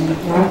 하겠습니다.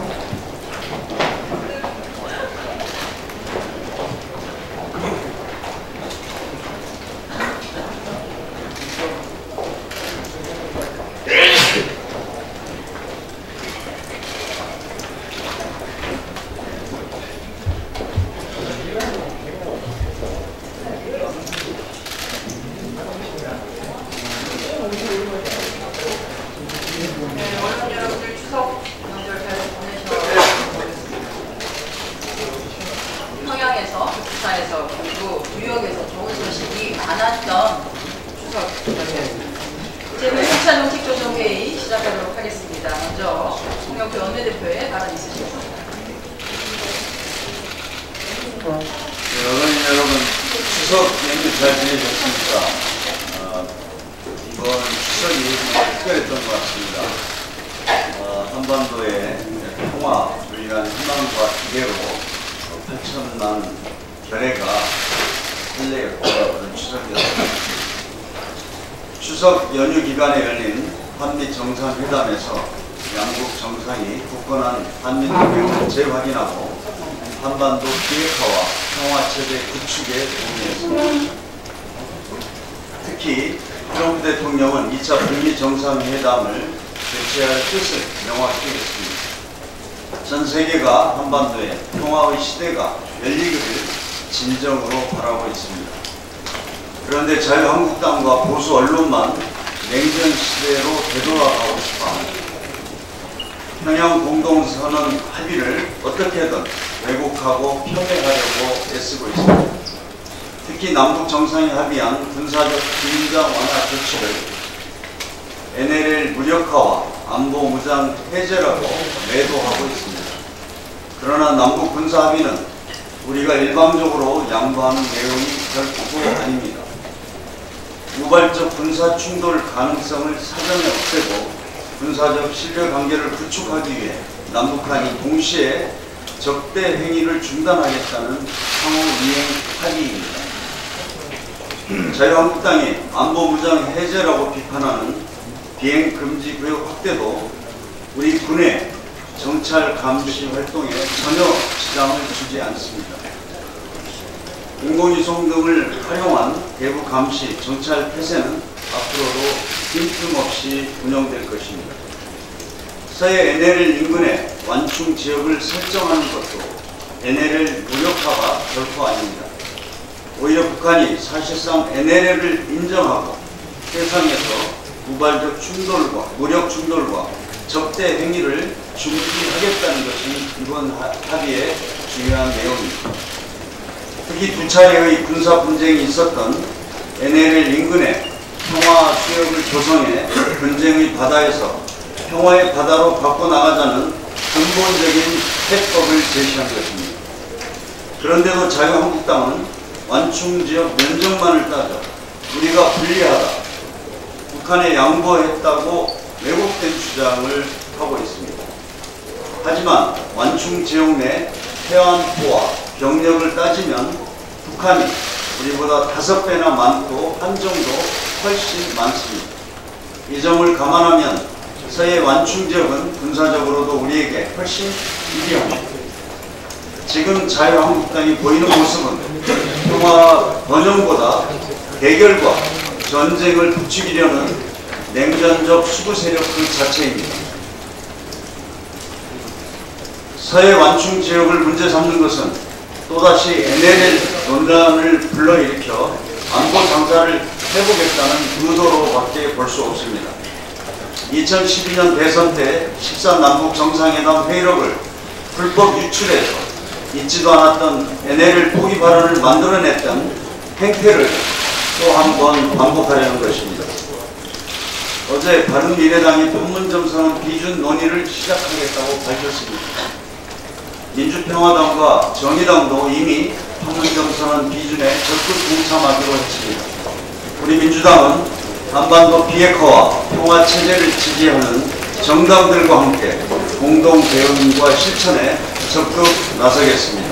평양에서, 부산에서, 그리고 뉴욕에서 좋은 소식이 많았던 추석 제100차 정책조정회의 시작하도록 하겠습니다. 먼저 홍영표 원내대표의 발언 있으십니까? 어머니 여러분, 추석 연휴 잘 지내셨습니까? 이번 추석이 특별했던 것 같습니다. 한반도의 평화, 불리한 희망과 기대로 8천만 결례가 설레었던 그런 추석이었습니다. 추석 연휴 기간에 열린 한미 정상회담에서 양국 정상이 굳건한 한미 동맹을 재확인하고 한반도 비핵화와 평화체제 구축에 동의했습니다. 특히 트럼프 대통령은 2차 북미 정상회담을 개최할 뜻을 명확히 했습니다. 전 세계가 한반도의 평화의 시대가 열리기를 진정으로 바라고 있습니다. 그런데 자유한국당과 보수 언론만 냉전 시대로 되돌아가고 싶어합니다. 평양 공동선언 합의를 어떻게든 왜곡하고 편애하려고 애쓰고 있습니다. 특히 남북 정상이 합의한 군사적 긴장 완화 조치를 NLL 무력화와 안보 무장 해제라고 매도하고 있습니다. 그러나 남북 군사 합의는 우리가 일방적으로 양보하는 내용이 결코 아닙니다. 우발적 군사 충돌 가능성을 사전에 없애고 군사적 신뢰 관계를 구축하기 위해 남북한이 동시에 적대 행위를 중단하겠다는 상호 이행 합의입니다. 자유한국당이 안보 무장 해제라고 비판하는 비행 금지 구역 확대도 우리 군의 정찰 감시 활동에 전혀 지장을 주지 않습니다. 인공위성 등을 활용한 대북 감시, 정찰 폐쇄는 앞으로도 빈틈없이 운영될 것입니다. 서해 NLL 인근의 완충 지역을 설정하는 것도 NLL 무력화가 결코 아닙니다. 오히려 북한이 사실상 NLL을 인정하고 해상에서 우발적 충돌과 무력 충돌과 적대 행위를 중지하겠다는 것이 이번 합의의 중요한 내용입니다. 특히 두 차례의 군사 분쟁이 있었던 NLL 인근의 평화 수역을 조성해 분쟁의 바다에서 평화의 바다로 바꿔나가자는 근본적인 해법을 제시한 것입니다. 그런데도 자유한국당은 완충지역 면적만을 따져 우리가 불리하다, 북한에 양보했다고 왜곡된 주장을 하고 있습니다. 하지만 완충지역 내 해안포와 병력을 따지면 북한이 우리보다 5배나 많고 한정도 훨씬 많습니다. 이 점을 감안하면 서해 완충지역은 군사적으로도 우리에게 훨씬 유리합니다. 지금 자유한국당이 보이는 모습은 평화 번영보다 대결과 전쟁을 부추기려는 냉전적 수구 세력 그 자체입니다. 서해 완충 지역을 문제 삼는 것은 또다시 NLL 논란을 불러일으켜 안보 장사를 해보겠다는 의도로밖에 볼 수 없습니다. 2012년 대선 때 14남북 정상회담 회의록을 불법 유출해서 있지도 않았던 NLL 포기 발언을 만들어냈던 행태를 또 한 번 반복하려는 것입니다. 어제 바른미래당이 판문점 비준 논의를 시작하겠다고 밝혔습니다. 민주평화당과 정의당도 이미 판문점 선언 비준에 적극 동참하기로 했습니다. 우리 민주당은 한반도 비핵화와 평화체제를 지지하는 정당들과 함께 공동 대응과 실천에 적극 나서겠습니다.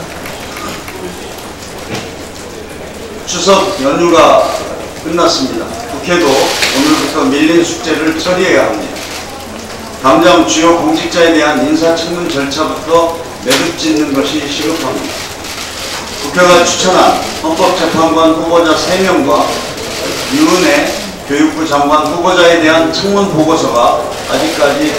추석 연휴가 끝났습니다. 국회도 오늘부터 밀린 숙제를 처리해야 합니다. 당장 주요 공직자에 대한 인사청문 절차부터 매듭짓는 것이 시급합니다. 국회가 추천한 헌법재판관 후보자 3명과 유은혜 교육부 장관 후보자에 대한 청문 보고서가 아직까지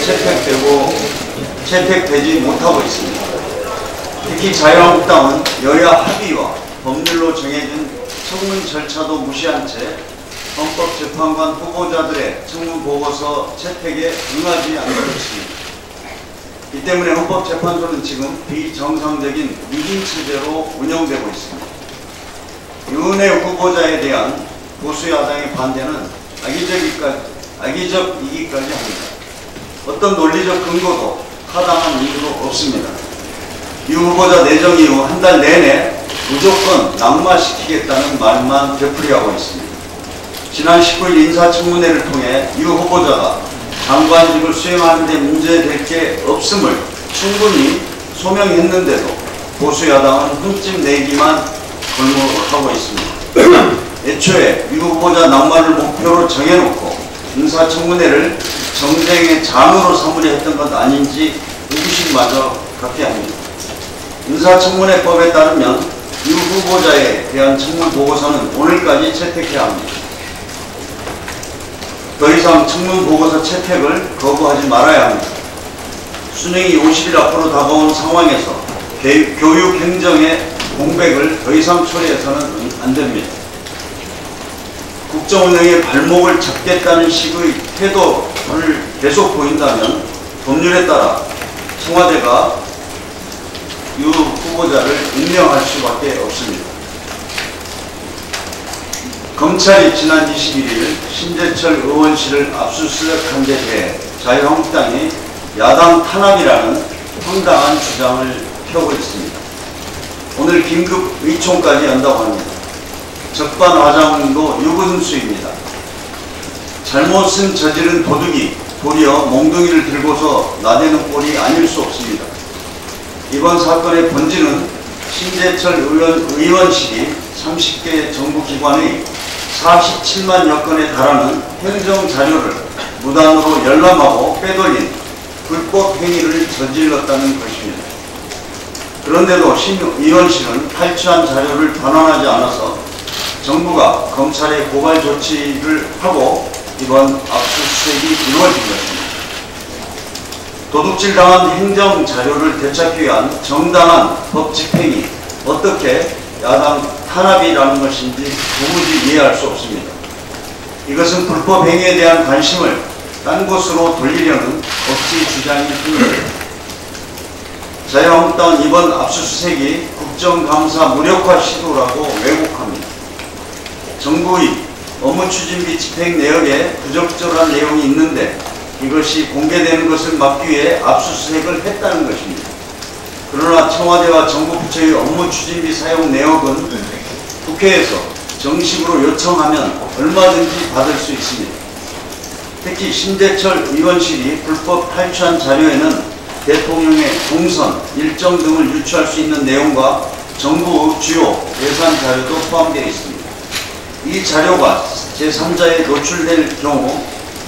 채택되지 못하고 있습니다. 특히 자유한국당은 여야 합의와 법률로 정해진 청문 절차도 무시한 채 헌법재판관 후보자들의 청문 보고서 채택에 응하지 않고 있습니다. 이 때문에 헌법재판소는 지금 비정상적인 위임체제로 운영되고 있습니다. 유은혜 후보자에 대한 보수 야당의 반대는 악의적이기까지 합니다. 어떤 논리적 근거도 타당한 이유도 없습니다. 유 후보자 내정 이후 한 달 내내 무조건 낙마시키겠다는 말만 되풀이하고 있습니다. 지난 19일 인사청문회를 통해 유 후보자가 장관직을 수행하는 데 문제될 게 없음을 충분히 소명했는데도 보수 야당은 흠집 내기만 골몰하고 있습니다. 애초에 유 후보자 낙마를 목표로 정해놓고 인사청문회를 정쟁의 장으로 삼으려 했던 것 아닌지 의구심마저 갖게 합니다. 인사청문회법에 따르면 유 후보자에 대한 청문 보고서는 오늘까지 채택해야 합니다. 더 이상 청문 보고서 채택을 거부하지 말아야 합니다. 수능이 50일 앞으로 다가온 상황에서 교육 행정의 공백을 더 이상 처리해서는 안 됩니다. 국정운영의 발목을 잡겠다는 식의 태도를 계속 보인다면 법률에 따라 청와대가 유 후보자를 임명할 수밖에 없습니다. 검찰이 지난 21일 신재철 의원실을 압수수색한 데 대해 자유한국당이 야당 탄압이라는 황당한 주장을 펴고 있습니다. 오늘 긴급 의총까지 연다고 합니다. 적반하장도 유분수입니다. 잘못은 저지른 도둑이 도리어 몽둥이를 들고서 나대는 꼴이 아닐 수 없습니다. 이번 사건의 본질은 신재철 의원실이 30개 정부기관의 47만여 건에 달하는 행정자료를 무단으로 열람하고 빼돌린 불법 행위를 저질렀다는 것입니다. 그런데도 신 의원실은 탈취한 자료를 반환하지 않아서 정부가 검찰에 고발 조치를 하고 이번 압수수색이 이루어진 것입니다. 도둑질당한 행정자료를 되찾기 위한 정당한 법 집행이 어떻게 야당 탄압이라는 것인지 도무지 이해할 수 없습니다. 이것은 불법 행위에 대한 관심을 딴 곳으로 돌리려는 억지 주장일 뿐입니다. 자유한국당은 이번 압수수색이 국정감사 무력화 시도라고 왜곡합니다. 정부의 업무추진비 집행 내역에 부적절한 내용이 있는데 이것이 공개되는 것을 막기 위해 압수수색을 했다는 것입니다. 그러나 청와대와 정부 부처의 업무추진비 사용 내역은 국회에서 정식으로 요청하면 얼마든지 받을 수 있습니다. 특히 신재철 의원실이 불법 탈취한 자료에는 대통령의 공선, 일정 등을 유추할 수 있는 내용과 정부 주요 예산 자료도 포함되어 있습니다. 이 자료가 제3자에 노출될 경우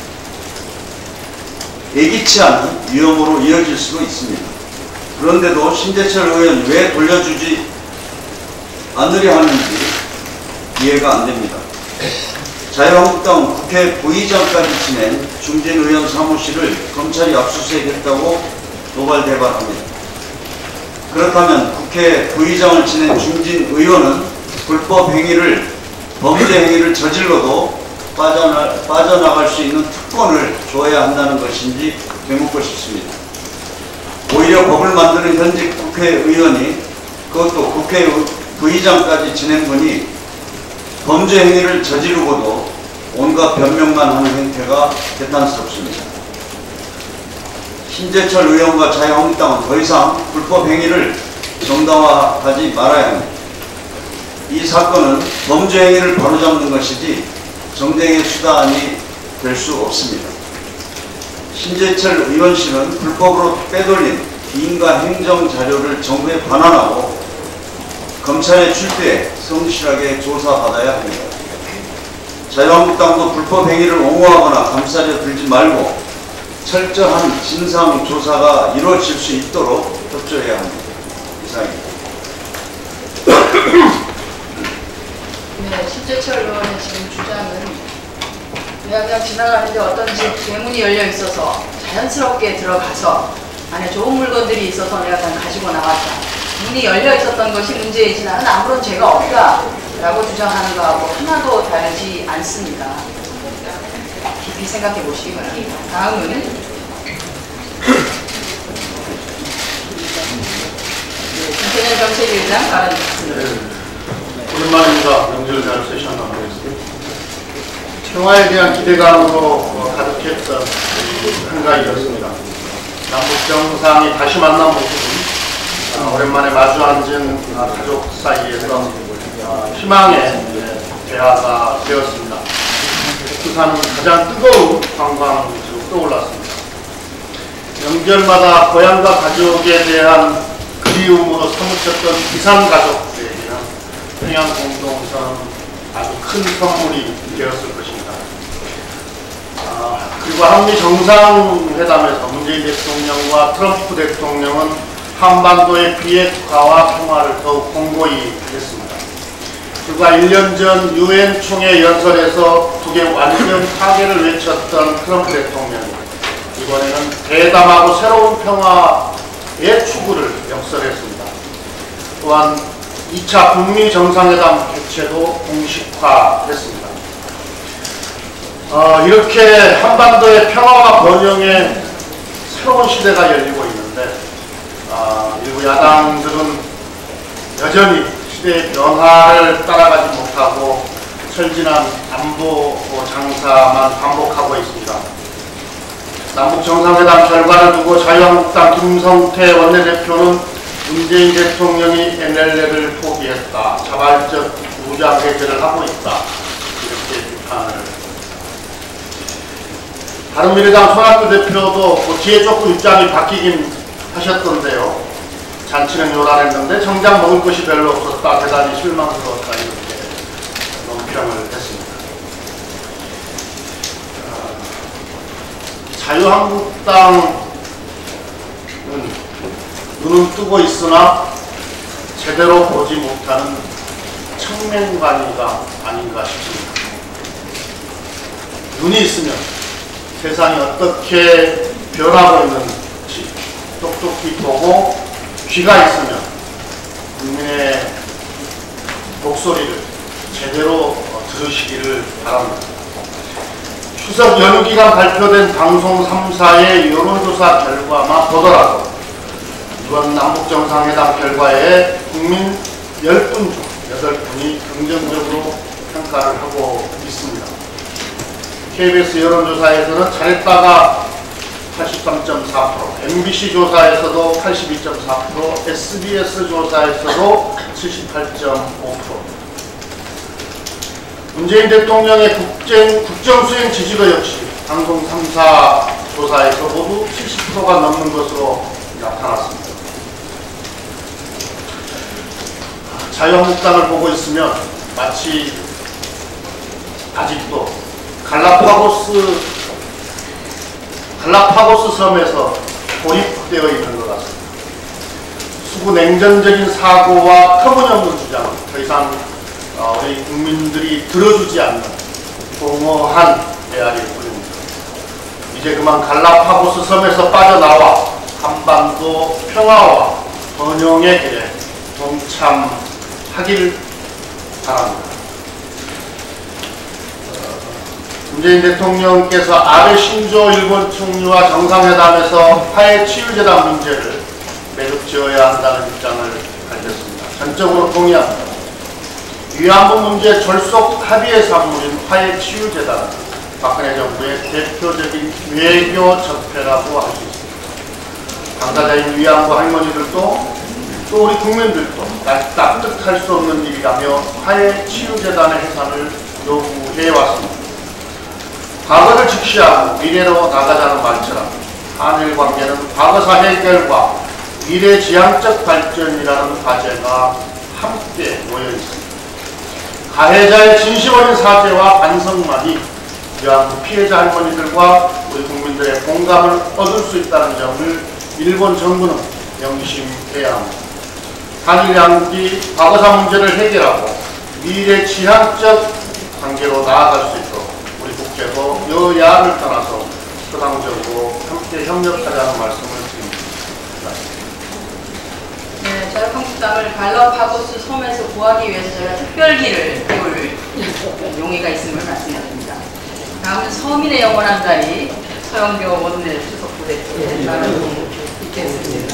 예기치 않은 위험으로 이어질 수도 있습니다. 그런데도 신재철 의원 왜 돌려주지 않으려 하는지 이해가 안 됩니다. 자유한국당 국회 부의장까지 지낸 중진 의원 사무실을 검찰이 압수수색했다고 노발대발합니다. 그렇다면 국회 부의장을 지낸 중진 의원은 불법 행위를 범죄 행위를 저질러도 빠져나갈 수 있는 특권을 줘야 한다는 것인지 되묻고 싶습니다. 오히려 법을 만드는 현직 국회의원이 그것도 국회 부의장까지 지낸 분이 범죄 행위를 저지르고도 온갖 변명만 하는 행태가 개탄스럽습니다. 신재철 의원과 자유한국당은 더 이상 불법 행위를 정당화하지 말아야 합니다. 이 사건은 범죄 행위를 바로잡는 것이지 정쟁의 수단이 될 수 없습니다. 신재철 의원실은 불법으로 빼돌린 비인가 행정 자료를 정부에 반환하고 검찰에 출두해 성실하게 조사받아야 합니다. 자유한국당도 불법 행위를 옹호하거나 감싸려 들지 말고 철저한 진상조사가 이루어질 수 있도록 협조해야 합니다. 이상입니다. 네, 신재철 의원의 지금 주장은 그냥 지나가는데 어떤 집 대문이 열려 있어서 자연스럽게 들어가서 안에 좋은 물건들이 있어서 내가 그냥 가지고 나왔다. 문이 열려 있었던 것이 문제이지 나는 아무런 죄가 없다라고 주장하는 거하고 하나도 다르지 않습니다. 깊이 생각해 보시기 바랍니다. 다음은 김태년 정책위원장 발언드리겠습니다. 오랜만입니다. 명절 잘 쓰셨나 모르겠습니다. 평화에 대한 기대감으로 가득했던 한가위였습니다. 남북 정상이 다시 만난 모습은 오랜만에 마주 앉은 가족 사이에서 희망의 대화가 되었습니다. 부산은 가장 뜨거운 관광지로 떠올랐습니다. 명절마다 고향과 가족에 대한 그리움으로 사무쳤던 부산 가족들에게는 평양 공동선언은 아주 큰 선물이 되었을 것입니다. 그리고 한미 정상회담에서 문재인 대통령과 트럼프 대통령은 한반도의 비핵화와 평화를 더욱 공고히 했습니다. 불과 1년 전 유엔 총회 연설에서 북의 완전 파괴를 외쳤던 트럼프 대통령이 이번에는 대담하고 새로운 평화의 추구를 역설했습니다. 또한 2차 북미 정상회담 개최도 공식화했습니다. 이렇게 한반도의 평화와 번영의 새로운 시대가 열리고 있는데 일부 야당들은 여전히 시대의 변화를 따라가지 못하고 철진한 안보 장사만 반복하고 있습니다. 남북 정상회담 결과를 두고 자유한국당 김성태 원내대표는 문재인 대통령이 NLL을 포기했다, 자발적 무장 해제를 하고 있다, 이렇게 비판을. 바른미래당 손학규 대표도 뒤에 조금 입장이 바뀌긴 하셨던데요. 잔치는 요란했는데 정작 먹을 것이 별로 없었다, 대단히 실망스러웠다, 이렇게 논평을 했습니다. 자유한국당은 눈은 뜨고 있으나 제대로 보지 못하는 청맹관이가 아닌가 싶습니다. 눈이 있으면 세상이 어떻게 변하고 있는지 똑똑히 보고, 귀가 있으면 국민의 목소리를 제대로 들으시기를 바랍니다. 추석 연휴 기간 발표된 방송 3사의 여론조사 결과만 보더라도 이번 남북정상회담 결과에 국민 10분 중 8분이 긍정적으로 평가를 하고 있습니다. KBS 여론조사에서는 잘했다가 83.4%, MBC 조사에서도 82.4%, SBS 조사에서도 78.5%. 문재인 대통령의 국정수행 지지도 역시 방송 3사 조사에서 모두 70%가 넘는 것으로 나타났습니다. 자유한국당을 보고 있으면 마치 아직도 갈라파고스 섬에서 고립되어 있는 것 같습니다. 수구 냉전적인 사고와 터무니없는 주장은 더 이상 우리 국민들이 들어주지 않는 공허한 메아리를 부립니다. 이제 그만 갈라파고스 섬에서 빠져나와 한반도 평화와 번영의 길에 동참하길 바랍니다. 문재인 대통령께서 아베 신조 일본 총리와 정상회담에서 화해치유재단 문제를 매듭지어야 한다는 입장을 밝혔습니다. 전적으로 동의합니다. 위안부 문제 졸속 합의의 산물인 화해치유재단은 박근혜 정부의 대표적인 외교 적폐라고 할 수 있습니다. 당사자인 위안부 할머니들도 또 우리 국민들도 납득할 수 없는 일이라며 화해치유재단의 해산을 요구해왔습니다. 과거를 직시하고 미래로 나가자는 말처럼 한일 관계는 과거사 해결과 미래지향적 발전이라는 과제가 함께 모여 있습니다. 가해자의 진심 어린 사죄와 반성만이 위안부 피해자 할머니들과 우리 국민들의 공감을 얻을 수 있다는 점을 일본 정부는 명심해야 합니다. 한일 양국이 과거사 문제를 해결하고 미래 지향적 관계로 나아갈 수 있도록 우리 국회도 여야를 떠나서 부당적으로 함께 협력하자는 말씀을 드립니다. 네, 자유한국당을 갈라파고스 섬에서 구하기 위해서 저희가 특별기를 띄울 용의가 있음을 말씀드립니다. 다음은 서민의 영원한 자리 서영교 원내 수석 부대표의 나는 있겠습니다.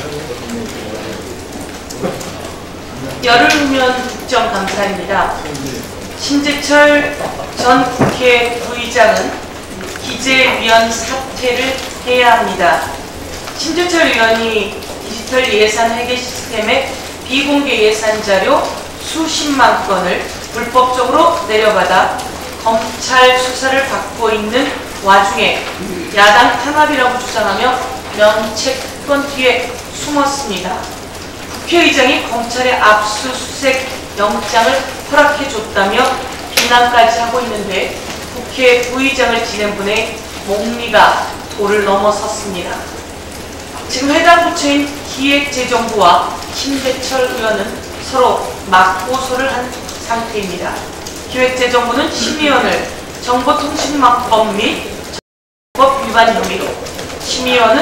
열흘 후면 국정감사입니다. 심재철 전 국회 부의장은 기재위원 사퇴를 해야 합니다. 심재철 의원이 디지털 예산 회계 시스템의 비공개 예산 자료 수십만 건을 불법적으로 내려받아 검찰 수사를 받고 있는 와중에 야당 탄압이라고 주장하며 면책권 뒤에 숨었습니다. 국회의장이 검찰의 압수수색 영장을 허락해줬다며 비난까지 하고 있는데 국회 부의장을 지낸 분의 목리가 도를 넘어섰습니다. 지금 해당 부처인 기획재정부와 심재철 의원은 서로 맞고소를 한 상태입니다. 기획재정부는 심의원을 정보통신망법 및 법 위반 혐의로, 심의원은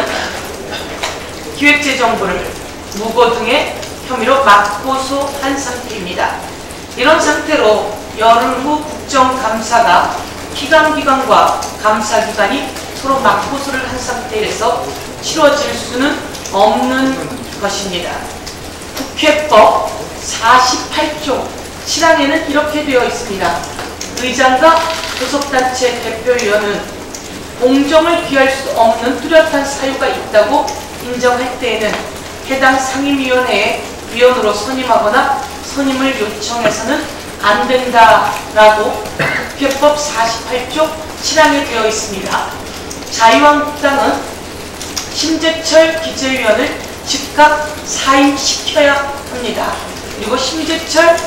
기획재정부를 무고 등의 혐의로 맞고소한 상태입니다. 이런 상태로 열흘 후 국정감사가 기강기관과 감사기관이 서로 맞고소를 한 상태에서 치러질 수는 없는 것입니다. 국회법 48조 7항에는 이렇게 되어 있습니다. 의장과 교섭단체 대표위원은 공정을 피할 수 없는 뚜렷한 사유가 있다고 인정할 때에는 해당 상임위원회에 위원으로 선임하거나 선임을 요청해서는 안 된다라고 국회법 48조 7항에 되어 있습니다. 자유한국당은 심재철 기재위원을 즉각 사임시켜야 합니다. 그리고 심재철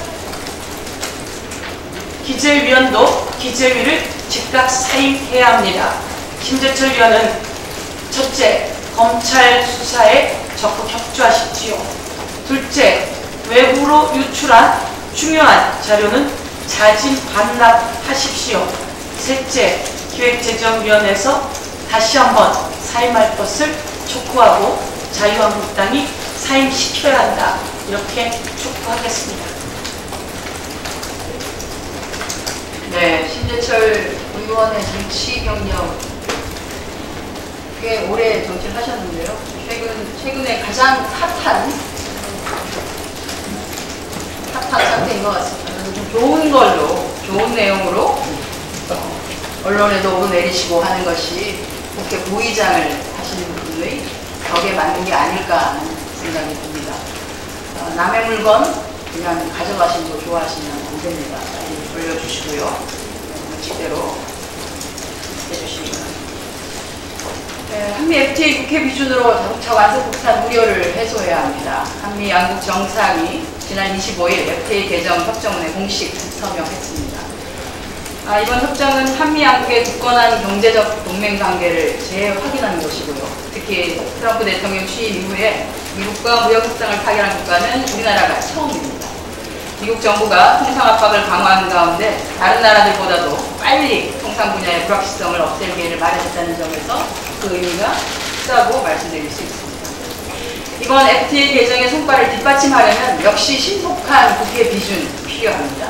기재위원도 기재위를 즉각 사임해야 합니다. 심재철 위원은 첫째, 검찰 수사에 적극 협조하십시오. 둘째, 외부로 유출한 중요한 자료는 자진 반납하십시오. 셋째, 기획재정위원회에서 다시 한번 사임할 것을 촉구하고 자유한국당이 사임시켜야 한다. 이렇게 촉구하겠습니다. 네, 심재철 의원의 정치 경력 꽤 오래 정치를 하셨는데요. 최근에 가장 핫한 상태인 것 같습니다. 좀 좋은 걸로, 좋은 내용으로 언론에도 오르내리시고 하는 것이 국회 부의장을 하시는 분의 덕에 맞는 게 아닐까 하는 생각이 듭니다. 남의 물건 그냥 가져가시는 거 좋아하시면 안 됩니다. 돌려주시고요. 원칙대로 해주시기 바랍니다. 한미 FTA 국회 비준으로 자동차 완성 폭탄 우려를 해소해야 합니다. 한미 양국 정상이 지난 25일 FTA 개정 협정문에 공식 서명했습니다. 이번 협정은 한미 양국의 굳건한 경제적 동맹 관계를 재확인하는 것이고요. 특히 트럼프 대통령 취임 이후에 미국과 무역 협상을 타결한 국가는 우리나라가 처음입니다. 미국 정부가 통상 압박을 강화하는 가운데 다른 나라들보다도 빨리 통상 분야의 불확실성을 없앨 기회를 마련했다는 점에서 그 의미가 크다고 말씀드릴 수 있습니다. 이번 FTA 개정의 성과를 뒷받침하려면 역시 신속한 국회 비준 필요합니다.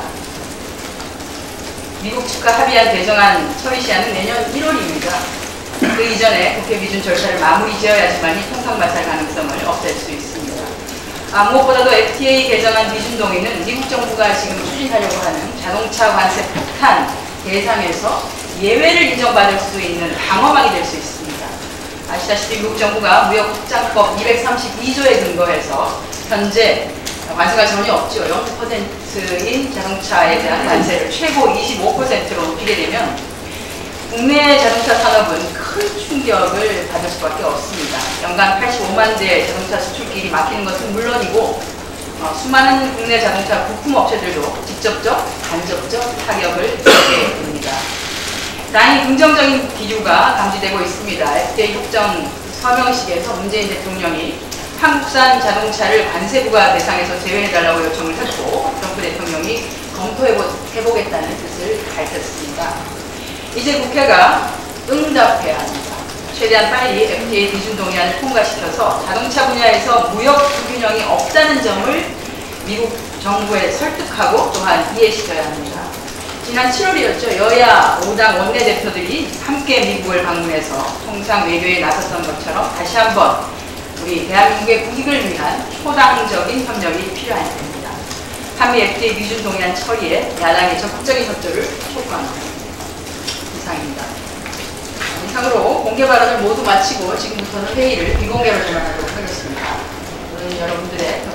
미국 측과 합의한 개정안 처리 시한은 내년 1월입니다. 그 이전에 국회 비준 절차를 마무리 지어야지만이 통상 마찰 가능성을 없앨 수 있습니다. 무엇보다도 FTA 개정안 비준 동의는 미국 정부가 지금 추진하려고 하는 자동차 관세 폭탄 대상에서 예외를 인정받을 수 있는 방어막이 될 수 있습니다. 아시다시피 미국 정부가 무역확장법 232조에 근거해서 현재 관세가 전혀 없죠. 0%인 자동차에 대한 관세를 최고 25%로 높이게 되면 국내 자동차 산업은 큰 충격을 받을 수밖에 없습니다. 연간 85만 대 자동차 수출길이 막히는 것은 물론이고 수많은 국내 자동차 부품 업체들도 직접적, 간접적 타격을 입게 됩니다. 다행히 긍정적인 기류가 감지되고 있습니다. FTA 협정 서명식에서 문재인 대통령이 한국산 자동차를 관세 부과 대상에서 제외해달라고 요청을 했고 트럼프 대통령이 검토해보겠다는 뜻을 밝혔습니다. 이제 국회가 응답해야 합니다. 최대한 빨리 FTA 비준 동의안을 통과시켜서 자동차 분야에서 무역 불균형이 없다는 점을 미국 정부에 설득하고 또한 이해시켜야 합니다. 지난 7월이었죠. 여야 5당 원내대표들이 함께 미국을 방문해서 통상 외교에 나섰던 것처럼 다시 한번 우리 대한민국의 국익을 위한 초당적인 협력이 필요한 때입니다. 한미 FTA 비준 동의안 처리에 야당의 적극적인 협조를 촉구합니다. 이상입니다. 이상으로 공개 발언을 모두 마치고 지금부터는 회의를 비공개로 전환하도록 하겠습니다. 오늘 여러분들의